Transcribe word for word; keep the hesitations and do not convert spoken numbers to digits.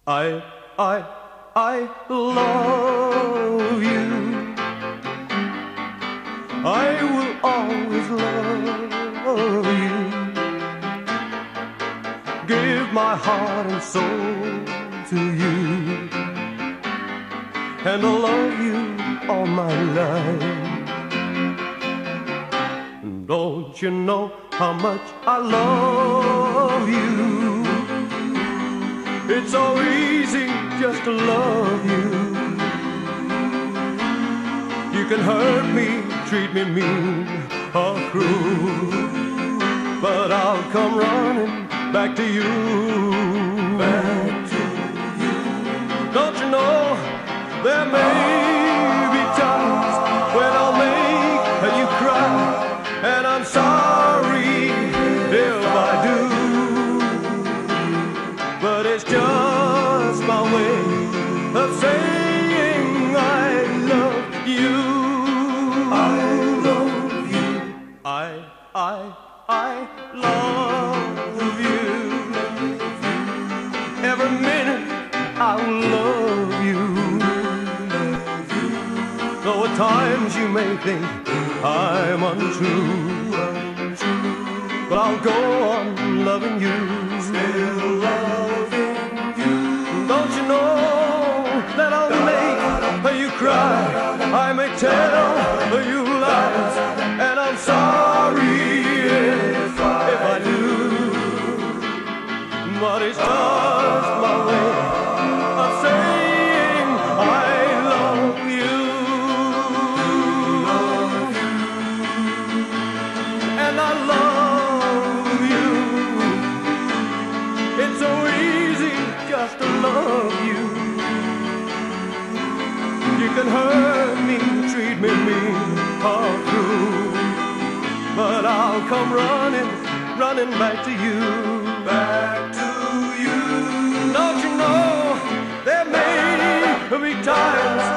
I, I, I love you. I will always love you. Give my heart and soul to you, and I'll love you all my life. Don't you know how much I love you? It's so easy just to love you. You can hurt me, treat me mean or cruel, but I'll come running back to you. Back to you. Don't you know there may be times when I'll make you cry, and I'm sorry if I do, but it's just my way of saying I love you. I love you. I, I, I love you. Every minute I love you. Though at times you may think I'm untrue, but I'll go on loving you. Still loving you. Don't you know that I'll make you cry? I may tell you lies, and I'm sorry if, if I do, but it's just my way of saying I love you. And I love you. It's so easy just to love you. You can hurt me, treat me mean or cruel, but I'll come running, running back to you. Back to you. Don't you know there may be times